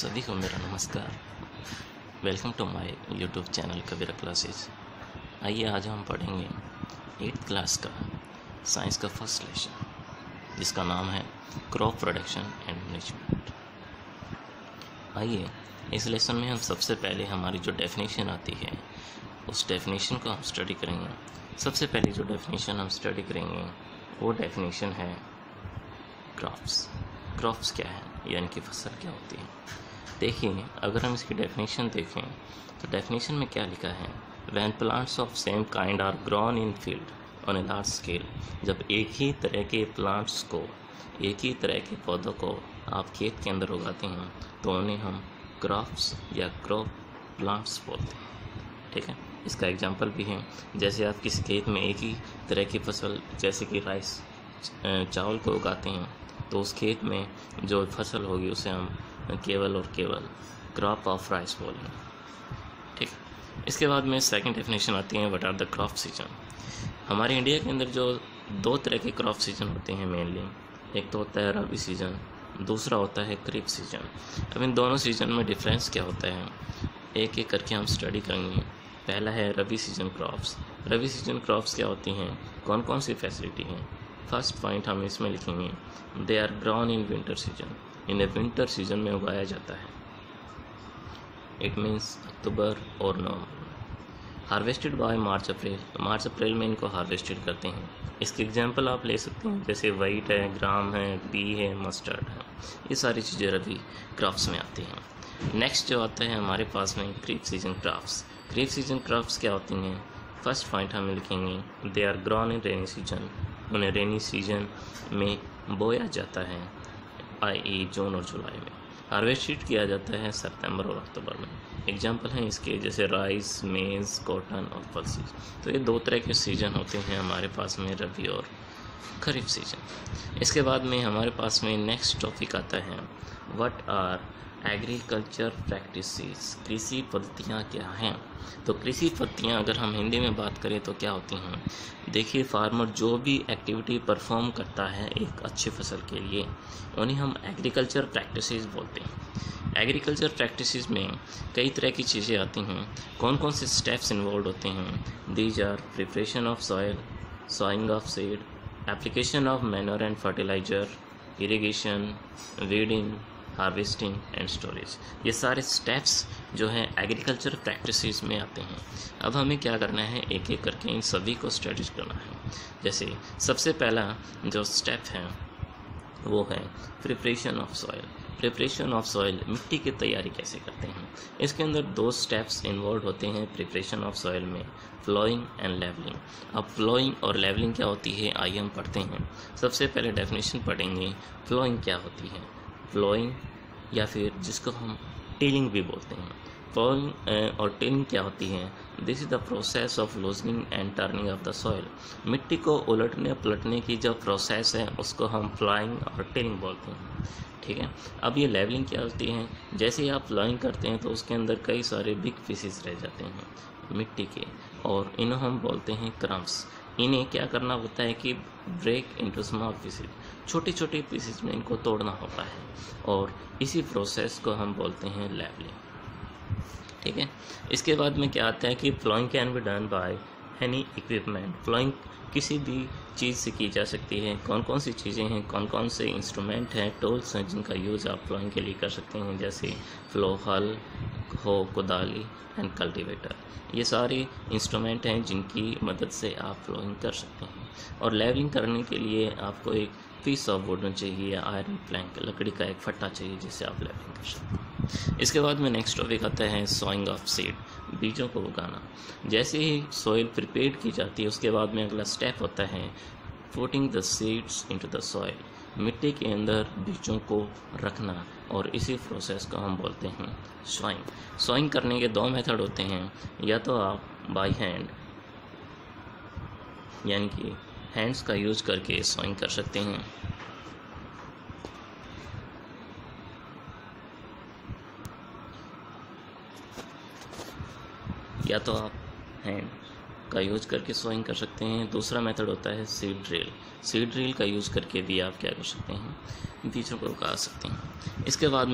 सभी को मेरा नमस्कार। Welcome to my YouTube channel Kabira classes. आइए आज हम पढ़ेंगे 8th क्लास का साइंस का फर्स्ट लेसन, जिसका नाम है क्रॉप प्रोडक्शन एंड मैनेजमेंट। आइए इस लेसन में हम सबसे पहले हमारी जो डेफिनेशन आती है उस डेफिनेशन को हम स्टडी करेंगे। सबसे पहले जो डेफिनेशन हम स्टडी करेंगे वो डेफिनेशन है क्रॉप्स। क्रॉप्स क्या है, यानी कि फसल क्या होती है। देखिए, अगर हम इसकी डेफिनेशन देखें तो डेफिनेशन में क्या लिखा है, when plants of same kind are grown in field on a large scale. जब एक ही तरह के प्लांट्स को, एक ही तरह के पौधों को आप खेत के अंदर उगाते हैं तो उन्हें हम क्रॉप्स या क्रॉप प्लांट्स बोलते हैं। ठीक है, इसका एग्जांपल भी है, जैसे आप किसी खेत में एक ही तरह की फसल जैसे कि राइस, चावल को उगाते हैं तो उस खेत में जो फसल होगी उसे हम केवल और केवल क्रॉप ऑफ राइस बोलेंगे। ठीक है, इसके बाद में सेकंड डेफिनेशन आती है, what are the crop season. हमारे इंडिया के अंदर जो दो तरह के क्रॉप सीजन होते हैं मेनली, एक तो होता है रबी सीजन, दूसरा होता है खरीफ सीजन। अब इन दोनों सीजन में डिफरेंस क्या होता है, एक एक करके हम स्टडी करेंगे। पहला है rabi season crops. Rabi season crops क्या होती हैं, कौन कौन सी फैसिलिटी हैं। फर्स्ट पॉइंट हम इसमें लिखेंगे, they are grown in winter season. इन्हें विंटर सीजन में उगाया जाता है। इट मीन्स अक्टूबर और नवंबर। हार्वेस्टेड बाय मार्च अप्रैल। मार्च अप्रैल में इनको हार्वेस्टेड करते हैं। इसके एग्जांपल आप ले सकते हैं, जैसे वाइट है, ग्राम है, पी है, मस्टर्ड है। ये सारी चीज़ें रबी क्रॉप्स में आती हैं। नेक्स्ट जो आता है हमारे पास में kharif season crops. Kharif season crops क्या होती हैं, फर्स्ट पॉइंट हम लिखेंगे, they are grown in rainy season. उन्हें रेनी सीजन में बोया जाता है, i.e. जून और जुलाई में। हार्वेस्टेड किया जाता है सितंबर और अक्टूबर में। एग्जाम्पल हैं इसके, जैसे राइस, मेज़, कॉटन और पल्सेस। तो ये दो तरह के सीजन होते हैं हमारे पास में, रबी और खरीफ सीजन। इसके बाद में हमारे पास में नेक्स्ट टॉपिक आता है, व्हाट आर एग्रीकल्चर प्रैक्टिसेस। कृषि पद्धतियाँ क्या हैं। तो कृषि पद्धतियाँ अगर हम हिंदी में बात करें तो क्या होती हैं। देखिए, फार्मर जो भी एक्टिविटी परफॉर्म करता है एक अच्छी फसल के लिए, उन्हें हम एग्रीकल्चर प्रैक्टिसेस बोलते हैं। एग्रीकल्चर प्रैक्टिसेस में कई तरह की चीज़ें आती हैं। कौन कौन से स्टेप्स इन्वॉल्व होते हैं, these are preparation of soil, sowing of seed, application of manure and fertiliser, irrigation, weeding, harvesting and storage. ये सारे स्टेप्स जो हैं एग्रीकल्चर प्रैक्टिसेस में आते हैं। अब हमें क्या करना है, एक एक करके इन सभी को स्टडी करना है। जैसे सबसे पहला जो स्टेप है वो है preparation of soil. Preparation of soil, मिट्टी की तैयारी कैसे करते हैं। इसके अंदर दो स्टेप्स इन्वॉल्व होते हैं प्रिपरेशन ऑफ सॉइल में, फ्लोइंग एंड लेवलिंग। अब फ्लोइंग और लेवलिंग क्या होती है, आइए हम पढ़ते हैं। सबसे पहले डेफिनेशन पढ़ेंगे, फ्लोइंग क्या होती है। फ्लोइंग या फिर जिसको हम टिलिंग भी बोलते हैं। फ्लोइंग और टिलिंग क्या होती है, this is the process of loosening and turning of the soil. मिट्टी को उलटने पलटने की जो प्रोसेस है उसको हम फ्लोइंग और टिलिंग बोलते हैं। ठीक है, अब ये लेवलिंग क्या होती है, जैसे ही आप फ्लोइंग करते हैं तो उसके अंदर कई सारे बिग पीसेस रह जाते हैं मिट्टी के, और इन्हें हम बोलते हैं क्रम्स। इन्हें क्या करना होता है कि ब्रेक इनटू स्मॉल पीसेस, छोटे छोटे पीसेस में इनको तोड़ना होता है, और इसी प्रोसेस को हम बोलते हैं लेवलिंग। ठीक है, इसके बाद में क्या आता है कि ploughing can be done by any equipment. Ploughing किसी भी चीज़ से की जा सकती है। कौन कौन सी चीज़ें हैं, कौन कौन से इंस्ट्रूमेंट हैं, टूल्स हैं जिनका यूज़ आप फ्लोइंग के लिए कर सकते हैं, जैसे फ्लो, हल, हो, कुदाली एंड कल्टीवेटर। ये सारे इंस्ट्रूमेंट हैं जिनकी मदद से आप फ्लोइंग कर सकते हैं। और लेवलिंग करने के लिए आपको एक पीस ऑफ वुडन चाहिए, आयरन प्लैंक, लकड़ी का एक फट्टा चाहिए जिससे आप लेवलिंग कर सकते हैं। इसके बाद में नेक्स्ट टॉपिक आता है सोइंग ऑफ सीड, बीजों को उगाना। जैसे ही सॉइल प्रिपेयर की जाती है उसके बाद में अगला स्टेप होता है putting the seeds into the soil. मिट्टी के अंदर बीजों को रखना, और इसी प्रोसेस को हम बोलते हैं सोइंग। सोइंग करने के दो मेथड होते हैं, या तो आप बाय हैंड यानी कि हैंड्स का यूज करके सोइंग कर सकते हैं, या तो आप हैंड का यूज करके सोइंग कर सकते हैं। दूसरा मेथड होता है सीड ड्रिल। सीड ड्रिल का यूज़ करके भी आप क्या कर सकते हैं, बीजों को उगा सकते हैं। इसके बाद में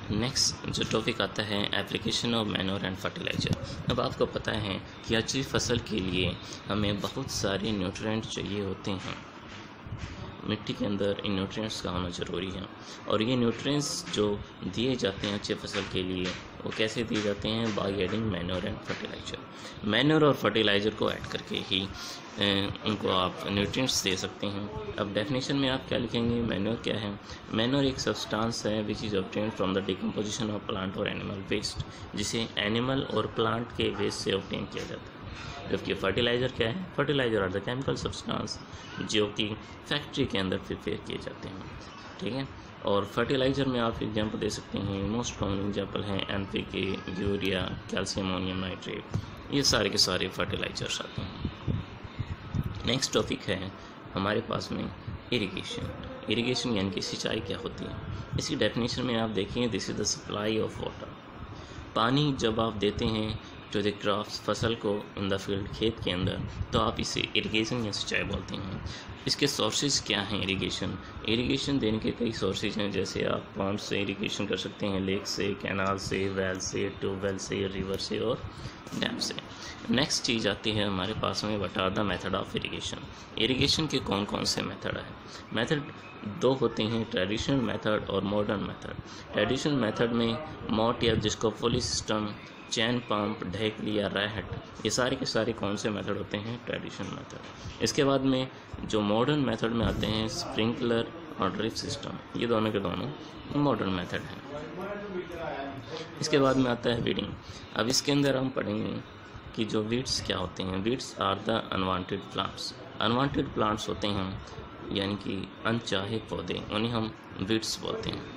नेक्स्ट जो टॉपिक आता है application of manure and fertiliser. अब आपको पता है कि अच्छी फसल के लिए हमें बहुत सारे न्यूट्रिएंट चाहिए होते हैं। मिट्टी के अंदर इन न्यूट्रिएंट्स का होना ज़रूरी है, और ये न्यूट्रिएंट्स जो दिए जाते हैं अच्छे फसल के लिए वो कैसे दिए जाते हैं? By adding manure and fertiliser. Manure और फर्टिलाइज़र को ऐड करके ही उनको आप न्यूट्रिएंट्स दे सकते हैं। अब डेफिनेशन में आप क्या लिखेंगे? मैन्योर क्या है? मैन्योर एक सब्सटेंस है which is obtained from the decomposition of plant और एनिमल वेस्ट, जिसे एनिमल और प्लांट के वेस्ट से ऑब्टेन किया जाता है। जबकि फर्टिलाइज़र क्या है? Fertiliser are the chemical substance जो कि फैक्ट्री के अंदर प्रिपेयर किए जाते हैं, ठीक है। और फर्टिलाइज़र में आप एग्जांपल दे सकते हैं, मोस्ट कॉमन एग्जांपल हैं NPK, urea, calcium ammonium nitrate, ये सारे के सारे फर्टिलाइज़र्स आते हैं। नेक्स्ट टॉपिक है हमारे पास में इरिगेशन। इरिगेशन यानी कि सिंचाई क्या होती है? इसकी डेफिनेशन में आप देखें, this is the supply of water. पानी जब आप देते हैं टू द क्रॉप्स, फसल को इन द फील्ड, खेत के अंदर, तो आप इसे इरिगेशन या सिंचाई बोलते हैं। इसके सोर्सेज क्या हैं? इरिगेशन देने के कई सोर्सेज हैं, जैसे आप पंप से इरिगेशन कर सकते हैं, लेक से, कैनाल से, वेल से, ट्यूबवेल से, रिवर से और डैम से। नेक्स्ट चीज़ आती है हमारे पास में, what are the method of irrigation. Irrigation के कौन कौन से मेथड हैं? मेथड दो होते हैं, ट्रेडिशनल मेथड और मॉडर्न मेथड। ट्रेडिशनल मेथड में मोट या जिसको पुली सिस्टम, चैन पंप, ढेकली या रैहट, ये सारे के सारे कौन से मेथड होते हैं? Traditional method. इसके बाद में जो मॉडर्न मेथड में आते हैं, स्प्रिंकलर और ड्रिप सिस्टम, ये दोनों के दोनों मॉडर्न मेथड हैं। इसके बाद में आता है वीडिंग। अब इसके अंदर हम पढ़ेंगे कि जो वीड्स क्या होते हैं। Weeds are the unwanted plants. Unwanted plants होते हैं यानी कि अनचाहे पौधे, उन्हें हम वीड्स बोलते हैं।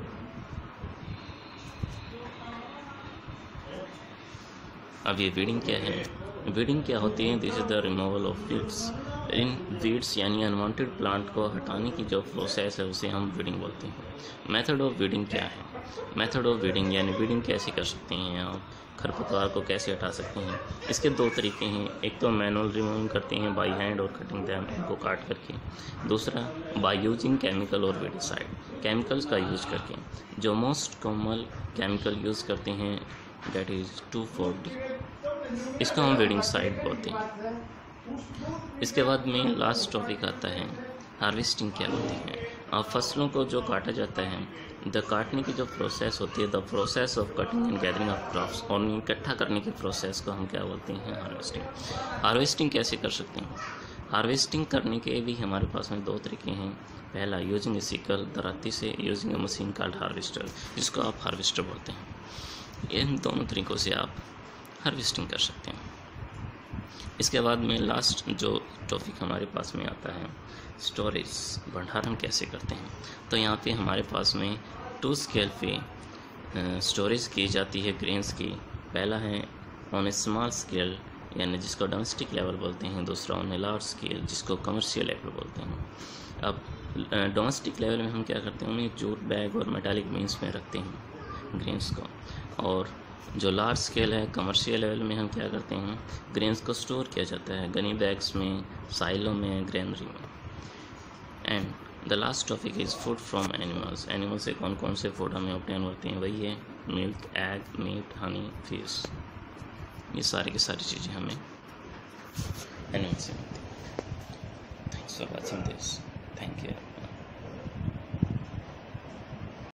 अब ये वीडिंग क्या है? वीडिंग क्या होती है? This is the removal of weeds. इन वीड्स यानी अनवांटेड प्लांट को हटाने की जो प्रोसेस है उसे हम वीडिंग बोलते हैं। मेथड ऑफ वीडिंग क्या है? मेथड ऑफ वीडिंग यानी वीडिंग कैसे कर सकते हैं आप, खरपतवार को कैसे हटा सकते हैं? इसके दो तरीके हैं, एक तो मैनुअल रिमूविंग करते हैं बाई हैंड और कटिंग दैम, इनको काट करके। दूसरा बाय यूजिंग केमिकल और वेडिसाइड, केमिकल्स का यूज करके। जो मोस्ट कॉमन केमिकल यूज़ करते हैं दैट इज़ 2,4-D, इसको हम वेडिसाइड बोलते हैं। इसके बाद में लास्ट टॉपिक आता है हार्वेस्टिंग क्या होती है। अब फसलों को जो काटा जाता है, द काटने की जो प्रोसेस होती है, the process of cutting and gathering of crops, और इकट्ठा करने की प्रोसेस को हम क्या बोलते हैं? हार्वेस्टिंग। हार्वेस्टिंग कैसे कर सकते हैं? हार्वेस्टिंग करने के भी हमारे पास में दो तरीके हैं। पहला यूजिंग ए सिकल, दराती से, using a machine called harvester, जिसको आप हार्वेस्टर बोलते हैं। इन दोनों तरीक़ों से आप हार्वेस्टिंग कर सकते हैं। इसके बाद में लास्ट जो टॉपिक हमारे पास में आता है, स्टोरेज, भंडारण कैसे करते हैं। तो यहाँ पे हमारे पास में 2 स्केल पे स्टोरेज की जाती है ग्रेन्स की। पहला है ऑन ए स्मॉल स्केल यानी जिसको डोमेस्टिक लेवल बोलते हैं, दूसरा ऑन ए लार्ज स्केल जिसको कमर्शियल लेवल बोलते हैं। अब डोमेस्टिक लेवल में हम क्या करते हैं, उन्हें जूट बैग और मेटालिक बीन्स में रखते हैं ग्रेन्स को, और जो लार्ज स्केल है कमर्शियल लेवल में हम क्या करते हैं, ग्रेन्स को स्टोर किया जाता है गनी बैग्स में, साइलों में, ग्रेनरी में। And the last topic is food from animals. Animal से कौन कौन से फूड हमें ऑब्टेन होते हैं, वही है milk, egg, meat, honey, fish, ये सारी की सारी चीज़ें हमें एनिमल से मिलती हैं। Thanks for watching this, thank you.